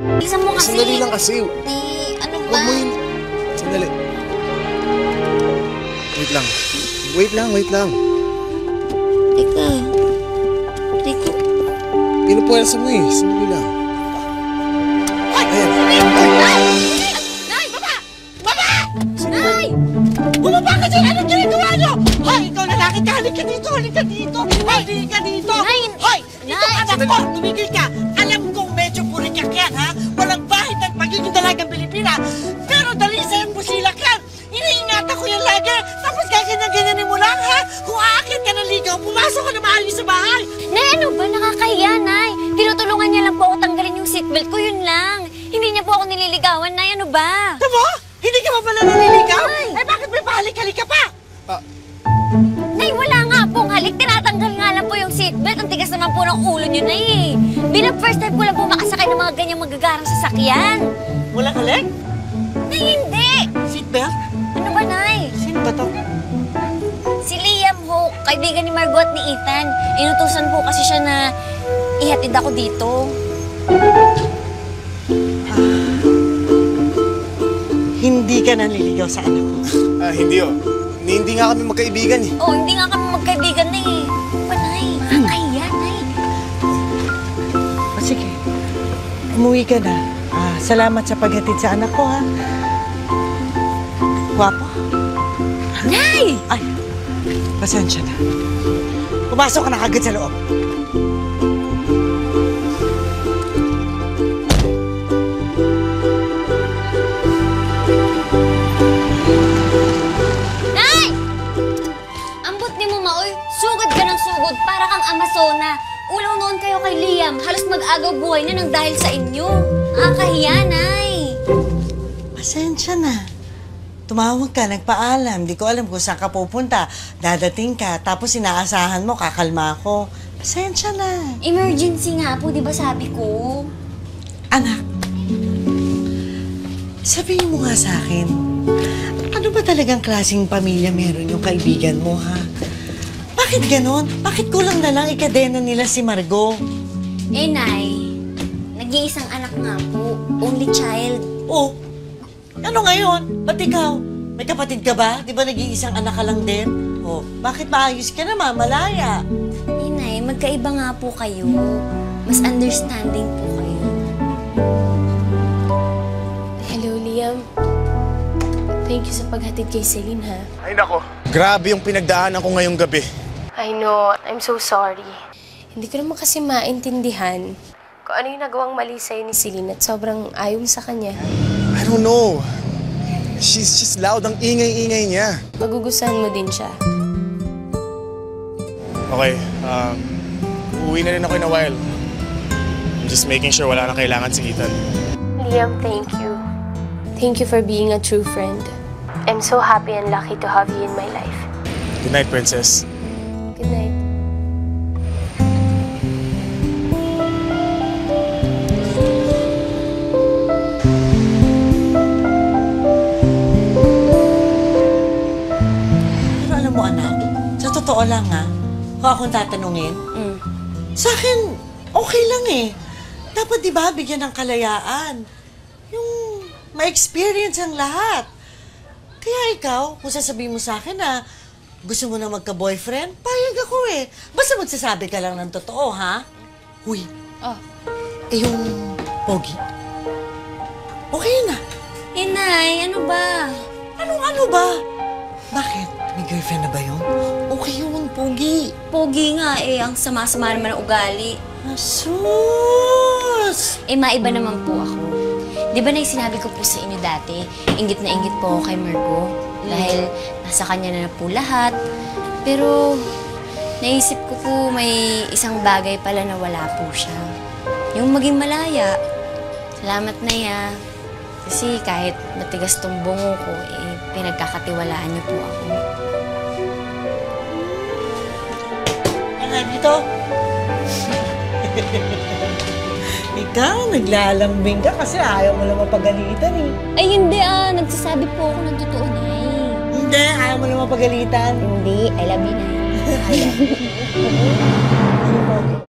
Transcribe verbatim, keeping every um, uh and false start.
Isa mo kasi. Sandali lang kasi. Eh, ano ba? Huwag mo yun. Sandali. Wait lang. Wait lang, wait lang. Teka. Rico. Pinupuwersa mo eh. Sandali lang. Ay! Ayan. Nay! Nay! Baba! Baba! Nay! Bumaba ka dyan! Anong ginagawa nyo? Hoy, ikaw lalaki ka! Halika dito! Halika dito! Halika dito! Nay! Hoy! Nay! Itong anak ko! Tumigil ka! Alam kong medyo purikak yan, ha? Walang bahid ng pagiging dalagang Pilipina! Pero dali sa'yo busilak yan! Iniingatan ko yan lagi! Tapos gaganyan-ganyanin mo lang, ha? Kung aakit ka ng ligaw, pumasok ka na maayos sa bahay! Nay, ano ba? Nakakahiya, Nay. Tinutulungan niya lang po ako tanggalin yung seatbelt ko, yun lang. Hindi niya po ako nililigawan, Nay. Ano ba? Tama? Hindi ka ba pala naliligaw? Nay! Eh bakit may pahalik-halik ka pa? Ah, Nay, wala nga pong halik. Tinatanggal nga lang po yung seatbelt. Ang tigas naman po ng ulo niyo, Nay. eh. Bilang first time ko lang po makasakay ng mga ganyang magagarang sasakyan. Walang halik? Nay, hindi. Seatbelt? Ano ba, Nay? Sino ba to? Si Liam ho, kaibigan ni Margot at ni Ethan. Inutusan po kasi siya na ihatid ako dito. Hindi ka naliligaw sa anak ko. ah hindi oh. Hindi, hindi nga kami magkaibigan eh. Oh, hindi nga kami magkaibigan na eh. Ano ba, Nay? Nakakahiya, Nay. O sige, umuwi ka na. Ah, salamat sa paghatid sa anak ko, ha? Guwapo. Nay! Ay, pasensya na. Pumasok ka na kagad sa loob. Nay! Ambot ni mo, Maoy. Sugod ka ng sugod para kang Amazona. Ulaw noon kayo kay Liam. Halos mag-agaw buhay na nang dahil sa inyo. Nakakahiya, Nay. Pasensya na. Tumawag ka, nagpaalam. Di ko alam kung saan ka pupunta. Dadating ka, tapos inaasahan mo, kakalma ako. Pasensya na. Emergency nga po, di ba sabi ko? Anak, sabihin mo nga sa akin, ano ba talagang klaseng pamilya meron yung kaibigan mo, ha? Bakit ganon? Bakit kulang na lang ikadena nila si Margo? Eh, Nay, nag-iisang anak nga po. Only child. Oh, ano ngayon? Ba't ikaw? May kapatid ka ba? Di ba nag-iisang anak ka lang din? Oh, bakit maayos ka na, malaya? Eh, Nay, magkaiba nga po kayo. Mas understanding po kayo. Hello, Liam. Thank you sa paghatid kay Celine, ha? Ay nako. Grabe yung pinagdaanan ko ngayong gabi. I know. I'm so sorry. Hindi ko naman kasi maintindihan kung ano yung nagawang mali sa'yo ni Celine at sobrang ayaw mo sa kanya. I don't know. She's just loud. Ang ingay-ingay niya. Magugustuhan mo din siya. Okay, um, uuwi na rin ako in a while. I'm just making sure wala na kailangan si Ethan. Liam, thank you. Thank you for being a true friend. I'm so happy and lucky to have you in my life. Good night, Princess. Good night. Pero alam mo, anak, sa totoo lang, ha? Kung akong tatanungin, Mm. sa akin, okay lang eh. Dapat, di ba, bigyan ng kalayaan. Yung ma-experience ang lahat. Kaya ikaw, kung sasabihin mo sa akin na gusto mo na magka-boyfriend, payag ako eh. Basta magsasabi ka lang ng totoo, ha? Uy, Oh. eh yung pogi. Okay na. Eh, Nay, ano ba? Anong-ano ba? Bakit? May girlfriend na ba yun? Okay yun, pogi. Pogi nga eh. Ang sama-sama naman ng ugali. Asus! Eh, maiba naman po ako. Di ba na sinabi ko po sa inyo dati, inggit na inggit po ako kay Margo dahil nasa kanya na, na po lahat. Pero naisip ko po may isang bagay pala na wala po siya. Yung maging malaya. Salamat na ya. Kasi kahit matigas tong bungo ko, eh, pinagkakatiwalaan niyo po ako. Ano dito? Ikaw, naglalambing ka kasi ayaw mo lang mapagalitan eh. Ay, hindi ah. Nagsasabi po ako ng totoo, Nay. Hindi, ayaw mo lang mapagalitan. Hindi. I love you, Nay. I love you.